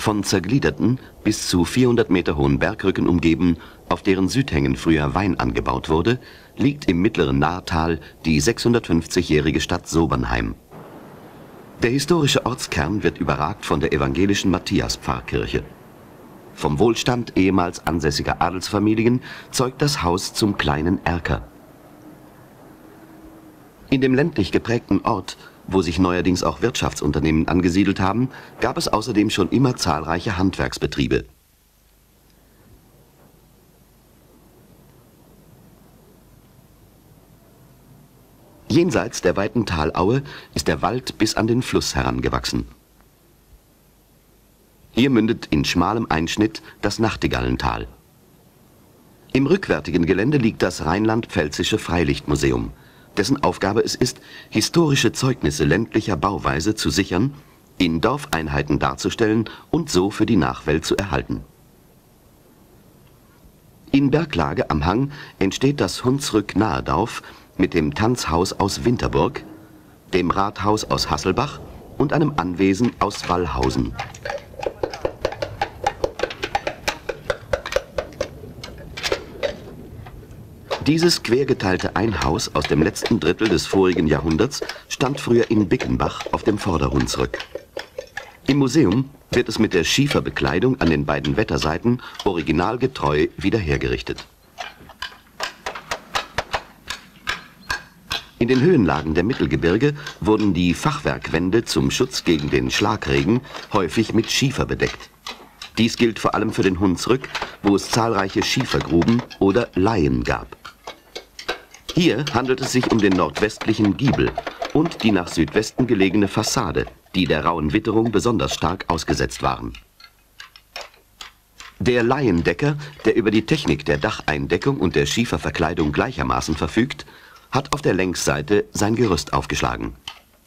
Von zergliederten, bis zu 400 Meter hohen Bergrücken umgeben, auf deren Südhängen früher Wein angebaut wurde, liegt im mittleren Naartal die 650-jährige Stadt Sobernheim. Der historische Ortskern wird überragt von der evangelischen Matthias-Pfarrkirche. Vom Wohlstand ehemals ansässiger Adelsfamilien zeugt das Haus zum kleinen Erker. In dem ländlich geprägten Ort, wo sich neuerdings auch Wirtschaftsunternehmen angesiedelt haben, gab es außerdem schon immer zahlreiche Handwerksbetriebe. Jenseits der weiten Talaue ist der Wald bis an den Fluss herangewachsen. Hier mündet in schmalem Einschnitt das Nachtigallental. Im rückwärtigen Gelände liegt das Rheinland-Pfälzische Freilichtmuseum, dessen Aufgabe es ist, historische Zeugnisse ländlicher Bauweise zu sichern, in Dorfeinheiten darzustellen und so für die Nachwelt zu erhalten. In Berglage am Hang entsteht das Hunsrück-Nahedorf mit dem Tanzhaus aus Winterburg, dem Rathaus aus Hasselbach und einem Anwesen aus Wallhausen. Dieses quergeteilte Einhaus aus dem letzten Drittel des vorigen Jahrhunderts stand früher in Bickenbach auf dem Vorderhunsrück. Im Museum wird es mit der Schieferbekleidung an den beiden Wetterseiten originalgetreu wiederhergerichtet. In den Höhenlagen der Mittelgebirge wurden die Fachwerkwände zum Schutz gegen den Schlagregen häufig mit Schiefer bedeckt. Dies gilt vor allem für den Hunsrück, wo es zahlreiche Schiefergruben oder Leihen gab. Hier handelt es sich um den nordwestlichen Giebel und die nach Südwesten gelegene Fassade, die der rauen Witterung besonders stark ausgesetzt waren. Der Laiendecker, der über die Technik der Dacheindeckung und der Schieferverkleidung gleichermaßen verfügt, hat auf der Längsseite sein Gerüst aufgeschlagen.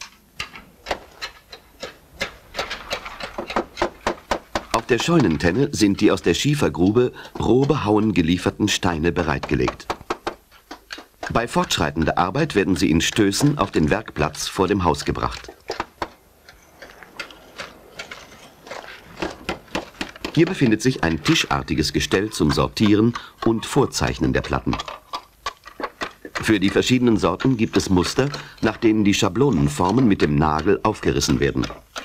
Auf der Scheunentenne sind die aus der Schiefergrube roh behauen gelieferten Steine bereitgelegt. Bei fortschreitender Arbeit werden sie in Stößen auf den Werkplatz vor dem Haus gebracht. Hier befindet sich ein tischartiges Gestell zum Sortieren und Vorzeichnen der Platten. Für die verschiedenen Sorten gibt es Muster, nach denen die Schablonenformen mit dem Nagel aufgerissen werden.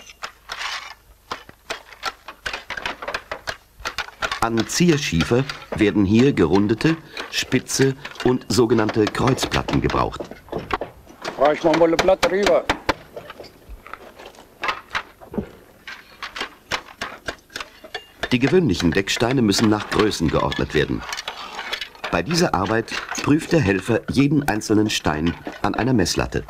An Zierschiefer werden hier gerundete, spitze und sogenannte Kreuzplatten gebraucht. Reicht mal eine Platte rüber. Die gewöhnlichen Decksteine müssen nach Größen geordnet werden. Bei dieser Arbeit prüft der Helfer jeden einzelnen Stein an einer Messlatte.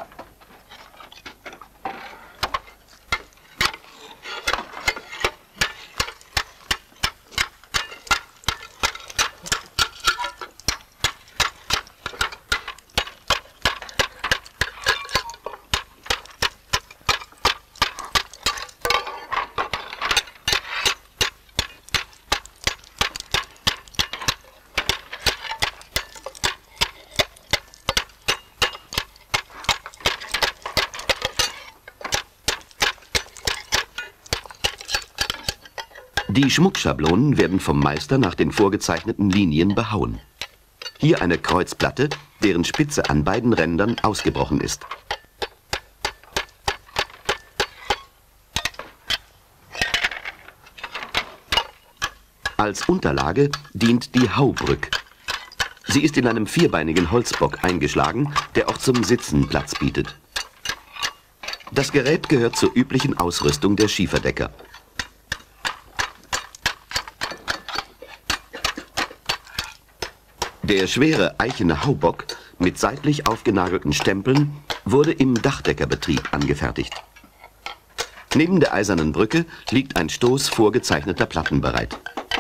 Die Schmuckschablonen werden vom Meister nach den vorgezeichneten Linien behauen. Hier eine Kreuzplatte, deren Spitze an beiden Rändern ausgebrochen ist. Als Unterlage dient die Haubrück. Sie ist in einem vierbeinigen Holzbock eingeschlagen, der auch zum Sitzen Platz bietet. Das Gerät gehört zur üblichen Ausrüstung der Schieferdecker. Der schwere eichene Haubock mit seitlich aufgenagelten Stempeln wurde im Dachdeckerbetrieb angefertigt. Neben der eisernen Brücke liegt ein Stoß vorgezeichneter Platten bereit.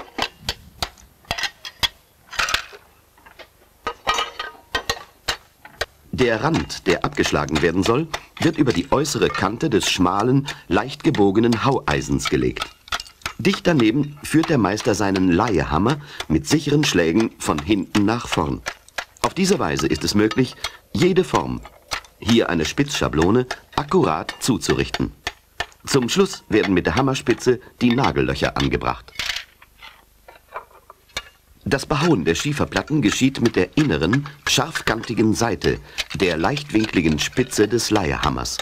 Der Rand, der abgeschlagen werden soll, wird über die äußere Kante des schmalen, leicht gebogenen Haueisens gelegt. Dicht daneben führt der Meister seinen Leihehammer mit sicheren Schlägen von hinten nach vorn. Auf diese Weise ist es möglich, jede Form, hier eine Spitzschablone, akkurat zuzurichten. Zum Schluss werden mit der Hammerspitze die Nagellöcher angebracht. Das Behauen der Schieferplatten geschieht mit der inneren, scharfkantigen Seite, der leichtwinkligen Spitze des Leihehammers.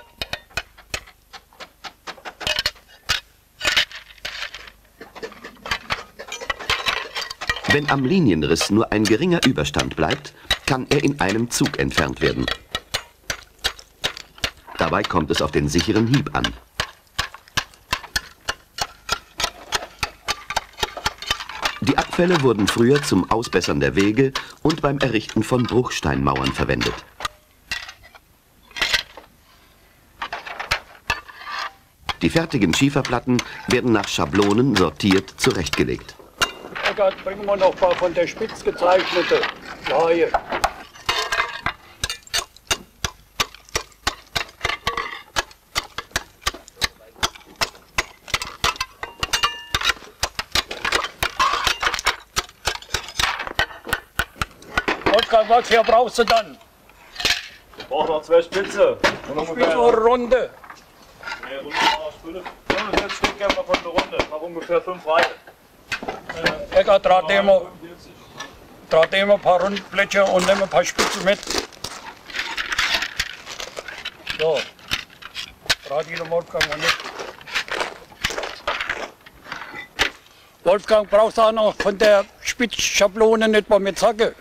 Wenn am Linienriss nur ein geringer Überstand bleibt, kann er in einem Zug entfernt werden. Dabei kommt es auf den sicheren Hieb an. Die Abfälle wurden früher zum Ausbessern der Wege und beim Errichten von Bruchsteinmauern verwendet. Die fertigen Schieferplatten werden nach Schablonen sortiert zurechtgelegt. Eckart, bringen wir noch ein paar von der spitz gezeichnete Laie. Wolfgang, was hier brauchst du dann? Ich brauche noch 2 Spitze. Spitze oder Runde? Nee, Runde brauche ich 5. 6 Stück geben wir von der Runde. Ich habe ungefähr 5 Reihen. Eckart, draht dem ein paar Rundbleche und nimm ein paar Spitzen mit. So, draht jeder Wolfgang mal mit. Wolfgang, brauchst du auch noch von der Spitzschablone nicht mal mit Zacke?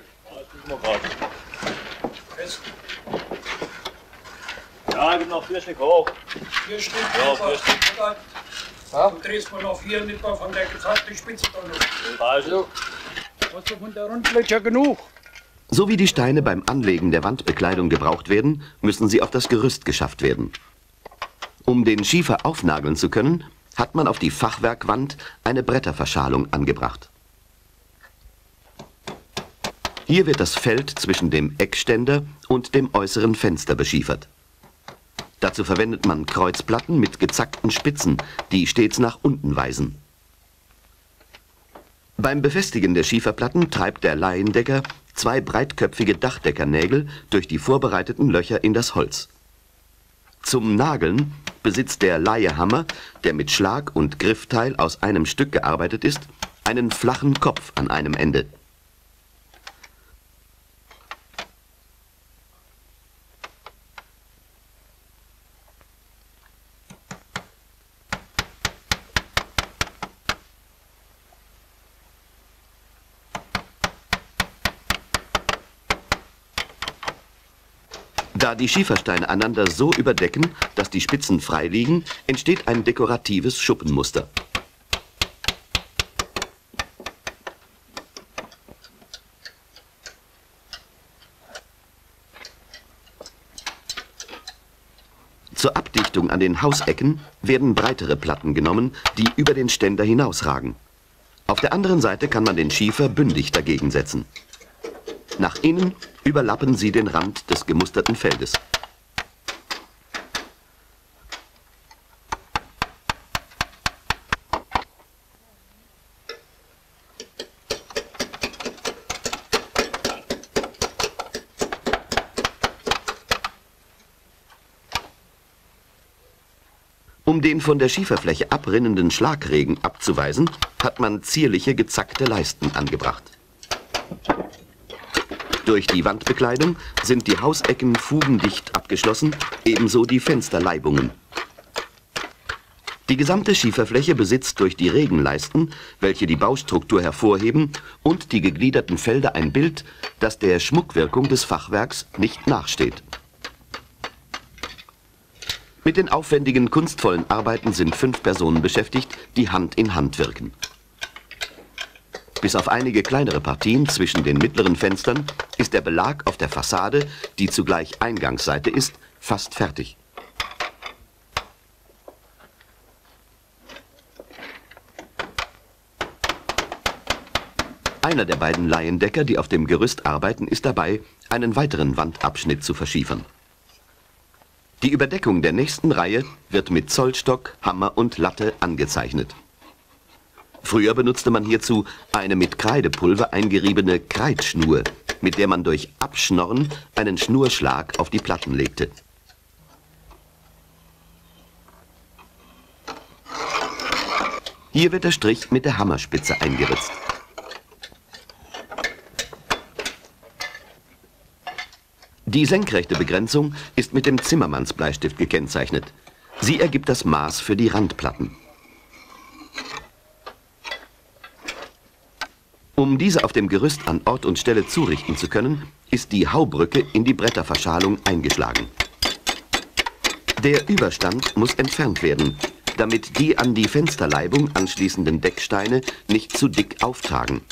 Ja, gibt noch 4 Stück hoch. 4 Stück? Ja, 4 Stück. Du drehst mal noch 4 nicht mal von der gezackten Spitze da noch. Hast du von der Rundbleche genug? So wie die Steine beim Anlegen der Wandbekleidung gebraucht werden, müssen sie auf das Gerüst geschafft werden. Um den Schiefer aufnageln zu können, hat man auf die Fachwerkwand eine Bretterverschalung angebracht. Hier wird das Feld zwischen dem Eckständer und dem äußeren Fenster beschiefert. Dazu verwendet man Kreuzplatten mit gezackten Spitzen, die stets nach unten weisen. Beim Befestigen der Schieferplatten treibt der Laiendecker 2 breitköpfige Dachdeckernägel durch die vorbereiteten Löcher in das Holz. Zum Nageln besitzt der Laienhammer, der mit Schlag und Griffteil aus einem Stück gearbeitet ist, einen flachen Kopf an einem Ende. Da die Schiefersteine einander so überdecken, dass die Spitzen frei liegen, entsteht ein dekoratives Schuppenmuster. Zur Abdichtung an den Hausecken werden breitere Platten genommen, die über den Ständer hinausragen. Auf der anderen Seite kann man den Schiefer bündig dagegen setzen. Nach innen überlappen sie den Rand des gemusterten Feldes. Um den von der Schieferfläche abrinnenden Schlagregen abzuweisen, hat man zierliche gezackte Leisten angebracht. Durch die Wandbekleidung sind die Hausecken fugendicht abgeschlossen, ebenso die Fensterleibungen. Die gesamte Schieferfläche besitzt durch die Regenleisten, welche die Baustruktur hervorheben, und die gegliederten Felder ein Bild, das der Schmuckwirkung des Fachwerks nicht nachsteht. Mit den aufwendigen, kunstvollen Arbeiten sind 5 Personen beschäftigt, die Hand in Hand wirken. Bis auf einige kleinere Partien zwischen den mittleren Fenstern ist der Belag auf der Fassade, die zugleich Eingangsseite ist, fast fertig. Einer der beiden Laiendecker, die auf dem Gerüst arbeiten, ist dabei, einen weiteren Wandabschnitt zu verschiefern. Die Überdeckung der nächsten Reihe wird mit Zollstock, Hammer und Latte angezeichnet. Früher benutzte man hierzu eine mit Kreidepulver eingeriebene Kreidschnur, mit der man durch Abschnorren einen Schnurschlag auf die Platten legte. Hier wird der Strich mit der Hammerspitze eingeritzt. Die senkrechte Begrenzung ist mit dem Zimmermannsbleistift gekennzeichnet. Sie ergibt das Maß für die Randplatten. Um diese auf dem Gerüst an Ort und Stelle zurichten zu können, ist die Haubrücke in die Bretterverschalung eingeschlagen. Der Überstand muss entfernt werden, damit die an die Fensterleibung anschließenden Decksteine nicht zu dick auftragen.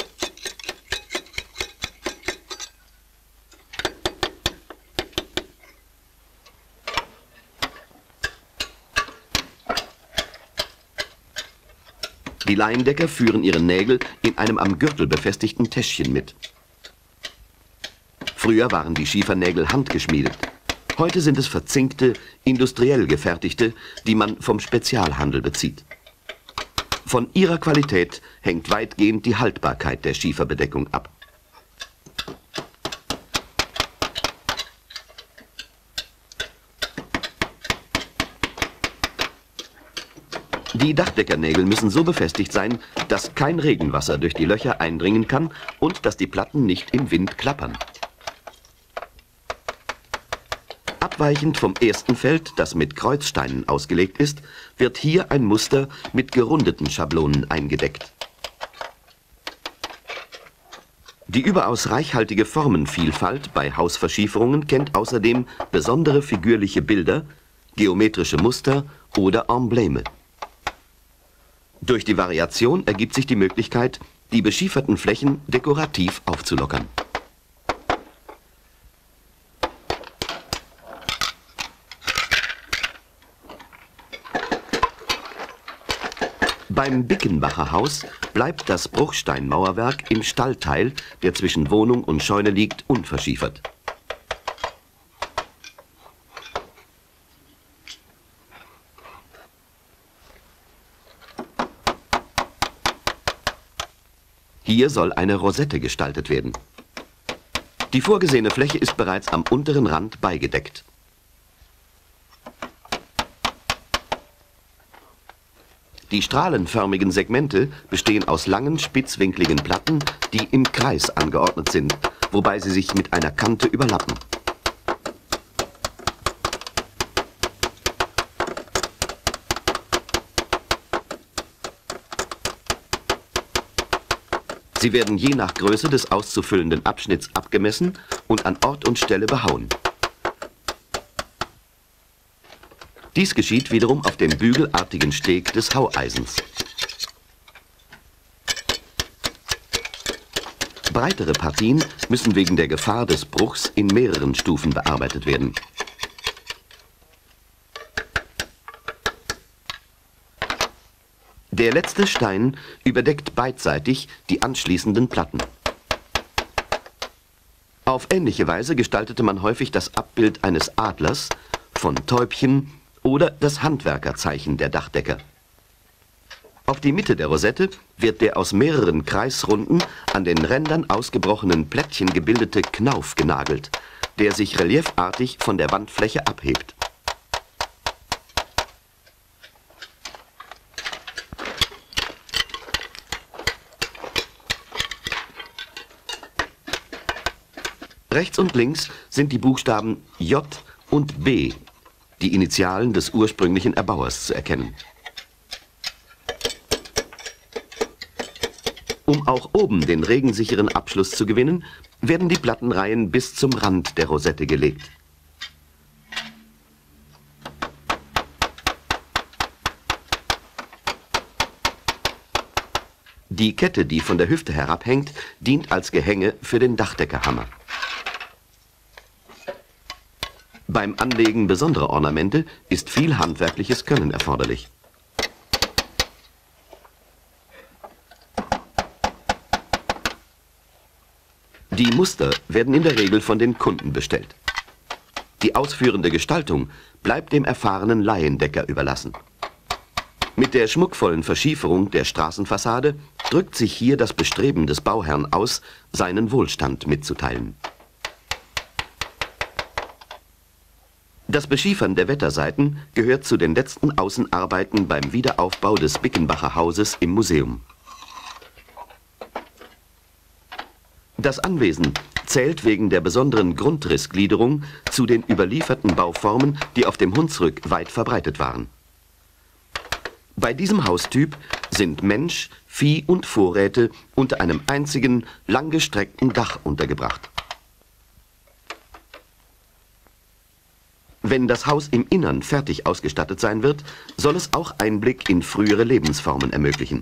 Die Laiendecker führen ihre Nägel in einem am Gürtel befestigten Täschchen mit. Früher waren die Schiefernägel handgeschmiedet. Heute sind es verzinkte, industriell gefertigte, die man vom Spezialhandel bezieht. Von ihrer Qualität hängt weitgehend die Haltbarkeit der Schieferbedeckung ab. Die Dachdeckernägel müssen so befestigt sein, dass kein Regenwasser durch die Löcher eindringen kann und dass die Platten nicht im Wind klappern. Abweichend vom ersten Feld, das mit Kreuzsteinen ausgelegt ist, wird hier ein Muster mit gerundeten Schablonen eingedeckt. Die überaus reichhaltige Formenvielfalt bei Hausverschieferungen kennt außerdem besondere figürliche Bilder, geometrische Muster oder Embleme. Durch die Variation ergibt sich die Möglichkeit, die beschieferten Flächen dekorativ aufzulockern. Beim Bickenbacher Haus bleibt das Bruchsteinmauerwerk im Stallteil, der zwischen Wohnung und Scheune liegt, unverschiefert. Hier soll eine Rosette gestaltet werden. Die vorgesehene Fläche ist bereits am unteren Rand beigedeckt. Die strahlenförmigen Segmente bestehen aus langen, spitzwinkligen Platten, die im Kreis angeordnet sind, wobei sie sich mit einer Kante überlappen. Sie werden je nach Größe des auszufüllenden Abschnitts abgemessen und an Ort und Stelle behauen. Dies geschieht wiederum auf dem bügelartigen Steg des Haueisens. Breitere Partien müssen wegen der Gefahr des Bruchs in mehreren Stufen bearbeitet werden. Der letzte Stein überdeckt beidseitig die anschließenden Platten. Auf ähnliche Weise gestaltete man häufig das Abbild eines Adlers, von Täubchen oder das Handwerkerzeichen der Dachdecker. Auf die Mitte der Rosette wird der aus mehreren Kreisrunden an den Rändern ausgebrochenen Plättchen gebildete Knauf genagelt, der sich reliefartig von der Wandfläche abhebt. Rechts und links sind die Buchstaben J und B, die Initialen des ursprünglichen Erbauers, zu erkennen. Um auch oben den regensicheren Abschluss zu gewinnen, werden die Plattenreihen bis zum Rand der Rosette gelegt. Die Kette, die von der Hüfte herabhängt, dient als Gehänge für den Dachdeckerhammer. Beim Anlegen besonderer Ornamente ist viel handwerkliches Können erforderlich. Die Muster werden in der Regel von den Kunden bestellt. Die ausführende Gestaltung bleibt dem erfahrenen Laiendecker überlassen. Mit der schmuckvollen Verschieferung der Straßenfassade drückt sich hier das Bestreben des Bauherrn aus, seinen Wohlstand mitzuteilen. Das Beschiefern der Wetterseiten gehört zu den letzten Außenarbeiten beim Wiederaufbau des Bickenbacher Hauses im Museum. Das Anwesen zählt wegen der besonderen Grundrissgliederung zu den überlieferten Bauformen, die auf dem Hunsrück weit verbreitet waren. Bei diesem Haustyp sind Mensch, Vieh und Vorräte unter einem einzigen, langgestreckten Dach untergebracht. Wenn das Haus im Innern fertig ausgestattet sein wird, soll es auch Einblick in frühere Lebensformen ermöglichen.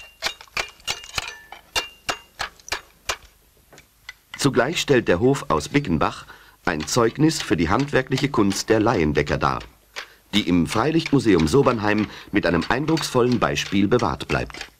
Zugleich stellt der Hof aus Bickenbach ein Zeugnis für die handwerkliche Kunst der Laiendecker dar, die im Freilichtmuseum Sobernheim mit einem eindrucksvollen Beispiel bewahrt bleibt.